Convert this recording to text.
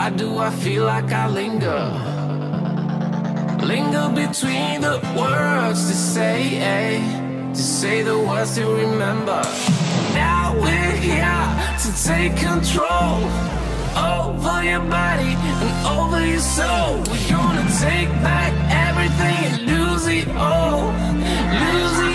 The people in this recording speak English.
Why do I feel like I linger? Linger between the words to say the words to remember. Now we're here to take control over your body and over your soul. We're gonna take back everything and lose it all, lose it